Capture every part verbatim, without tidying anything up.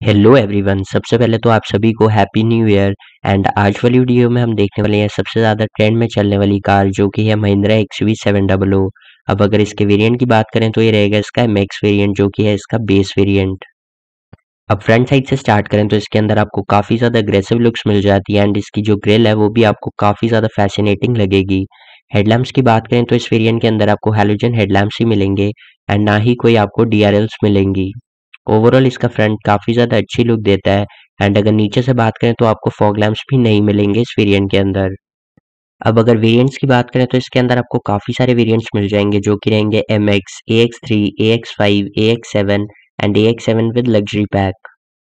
Hello everyone. सबसे पहले तो आप सभी को हैप्पी न्यू ईयर। एंड आज वाली वीडियो में हम देखने वाले हैं सबसे ज़्यादा ट्रेंड में चलने वाली कार, जो कि है Mahindra XV seven double O. अब अगर इसके वेरिएंट की बात करें तो ये रहेगा इसका मैक्स वेरिएंट, जो कि है इसका बेस वेरिएंट। अब फ्रंट साइड से स्टार्ट करें तो इसके अंदर आपको काफ़ी ज़्यादा अग्रेसिव लुक्स मिल जाती है एंड इसकी जो ग्रिल है वो भी आपको काफ़ी ज़्यादा फैसिनेटिंग लगेगी। हेडलैम्प्स की बात करें तो इस वेरिएंट के अंदर आपको हैलोजन हेडलैम्प्स ही मिलेंगे एंड ना ही कोई आपको डी आर एल्स मिलेंगी। ओवरऑल इसका फ्रंट काफ़ी ज़्यादा अच्छी लुक देता है। एंड अगर नीचे से बात करें तो आपको फॉग लैंप्स भी नहीं मिलेंगे इस वेरिएंट के अंदर। अब अगर वेरिएंट्स की बात करें तो इसके अंदर आपको काफ़ी सारे वेरिएंट्स मिल जाएंगे, जो कि रहेंगे M X, A X three, A X five, A X seven and A X seven with luxury pack.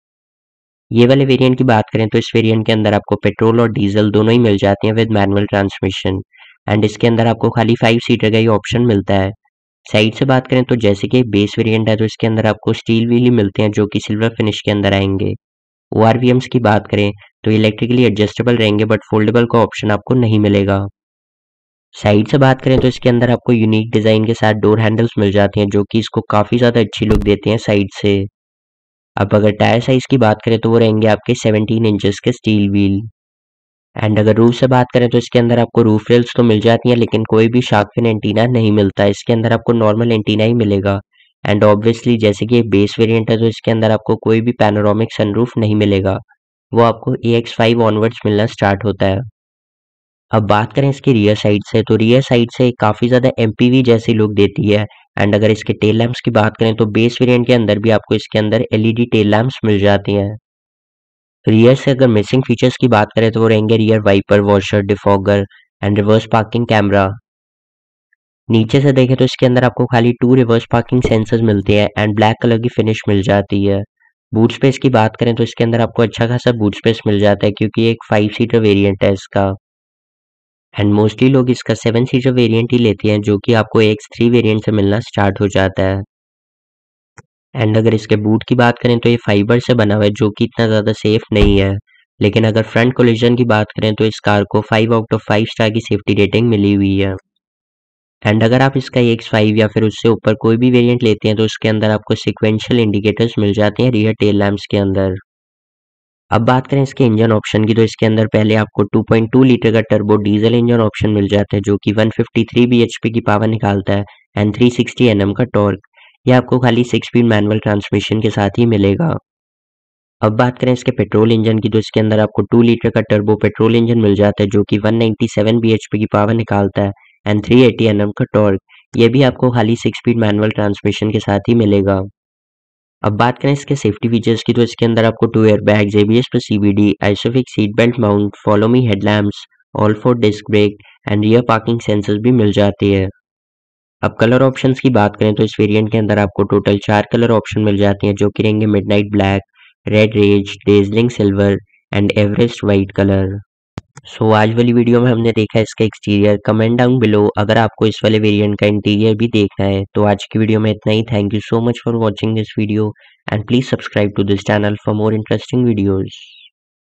ये वाले वेरिएंट की बात करें तो इस वेरिएंट के अंदर आपको पेट्रोल और डीजल दोनों ही मिल जाती हैं विद मैनुअल ट्रांसमिशन। एंड इसके अंदर आपको खाली फाइव सीटर का ही ऑप्शन मिलता है। साइड से बात करें तो जैसे कि बेस वेरिएंट है तो इसके अंदर आपको स्टील व्हील ही मिलते हैं, जो कि सिल्वर फिनिश के अंदर आएंगे। ओ आर वी एम्स की बात करें तो इलेक्ट्रिकली एडजस्टेबल रहेंगे, बट फोल्डेबल का ऑप्शन आपको नहीं मिलेगा। साइड से बात करें तो इसके अंदर आपको यूनिक डिज़ाइन के साथ डोर हैंडल्स मिल जाते हैं, जो कि इसको काफ़ी ज़्यादा अच्छी लुक देते हैं साइड से। अब अगर टायर साइज़ की बात करें तो वो रहेंगे आपके सेवनटीन इंचेस के स्टील व्हील। एंड अगर रूफ से बात करें तो इसके अंदर आपको रूफ रेल्स तो मिल जाती हैं, लेकिन कोई भी शार्क फिन एंटीना नहीं मिलता है। इसके अंदर आपको नॉर्मल एंटीना ही मिलेगा। एंड ऑब्वियसली जैसे कि ये बेस वेरिएंट है तो इसके अंदर आपको कोई भी पैनोरामिक सनरूफ नहीं मिलेगा। वो आपको ए एक्स फाइव ऑनवर्ड्स मिलना स्टार्ट होता है। अब बात करें इसकी रियर साइड से तो रियर साइड से काफ़ी ज़्यादा एम पी वी जैसी लुक देती है। एंड अगर इसके टेल लैंप्स की बात करें तो बेस वेरिएंट के अंदर भी आपको इसके अंदर L E D tail lamps मिल जाती हैं। रियर से अगर मिसिंग फीचर्स की बात करें तो वो रहेंगे rear wiper, washer, defogger and reverse parking camera. नीचे से देखें तो इसके अंदर आपको खाली टू रिवर्स पार्किंग सेंसर्स मिलते हैं एंड ब्लैक कलर की फिनिश मिल जाती है। बूट स्पेस की बात करें तो इसके अंदर आपको अच्छा खासा बूट स्पेस मिल जाता है, क्योंकि एक फाइव सीटर वेरिएंट है इसका। एंड मोस्टली लोग इसका सेवन सीटर वेरिएंट ही लेते हैं, जो कि आपको एक्स थ्री वेरिएंट से मिलना स्टार्ट हो जाता है। एंड अगर इसके बूट की बात करें तो ये फाइबर से बना हुआ है, जो कि इतना ज़्यादा सेफ नहीं है। लेकिन अगर फ्रंट कोलिजन की बात करें तो इस कार को five out of five star की सेफ्टी रेटिंग मिली हुई है। एंड अगर आप इसका एक्स फाइव या फिर उससे ऊपर कोई भी वेरिएंट लेते हैं तो उसके अंदर आपको सिक्वेंशियल इंडिकेटर्स मिल जाते हैं रियर टेल लैंप्स के अंदर। अब बात करें इसके इंजन ऑप्शन की तो इसके अंदर पहले आपको टू पॉइंट टू लीटर का टर्बो डीजल इंजन ऑप्शन मिल जाता है, जो कि one fifty three B H P की पावर निकालता है and three sixty N M का टॉर्क। ये आपको खाली सिक्स स्पीड मैनुअल ट्रांसमिशन के साथ ही मिलेगा। अब बात करें इसके पेट्रोल इंजन की तो इसके अंदर आपको टू लीटर का टर्बो पेट्रोल इंजन मिल जाता है, जो कि one ninety seven B H P की पावर निकालता है and three eighty N M का टॉर्क। ये भी आपको खाली सिक्स स्पीड मैनुअल ट्रांसमिशन के साथ ही मिलेगा। अब बात करें इसके सेफ्टी फीचर्स की तो इसके अंदर आपको two airbags, A B S plus C B D, isofix seat belt mount, follow me headlamps, all four disc brake and rear parking sensors भी मिल जाती है। अब कलर ऑप्शंस की बात करें तो इस वेरिएंट के अंदर आपको टोटल चार कलर ऑप्शन मिल जाती हैं, जो कि रहेंगे midnight black, red rage, dazzling silver and Everest white colour. So आज वाली वीडियो में हमने देखा इसका एक्सटीरियर। कमेंट डाउन बिलो अगर आपको इस वाले वेरिएंट का इंटीरियर भी देखना है। तो आज की वीडियो में इतना ही। Thank you so much for watching this video and please subscribe to this channel for more interesting videos.